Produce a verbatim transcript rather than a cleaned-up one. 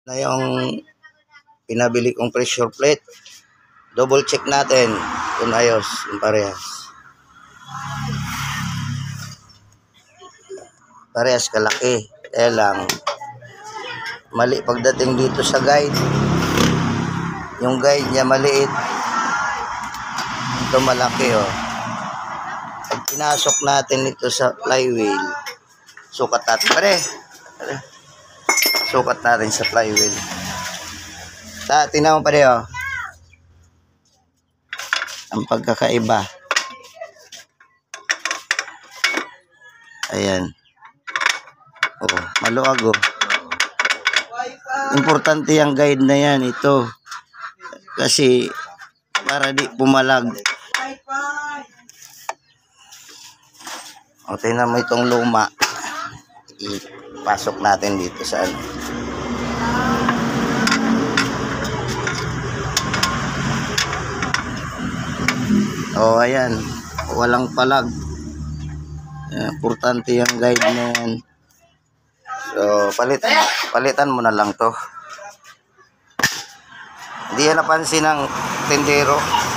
Na yung pinabili kong pressure plate. Double check natin kung ayos, yung parehas. Parehas kalaki. Kaya lang, mali pagdating dito sa guide. Yung guide niya maliit. Ito malaki, oh. Pag pinasok natin ito sa flywheel, sukat natin. Pare, pare. Sukat natin sa flywheel. Ta, tingnan mo pare, oh. Ang pagkakaiba. Ayan. Oh, maluwag, oh. Importante yung guide na yan, ito. Kasi para di pumalag. O, tingnan mo itong luma. Ipasok natin dito sa ano. O, ayan. Walang palag. Importante yung guide na yan. So, palitan, palitan mo na lang to. Hindi yan napansin ng tindero.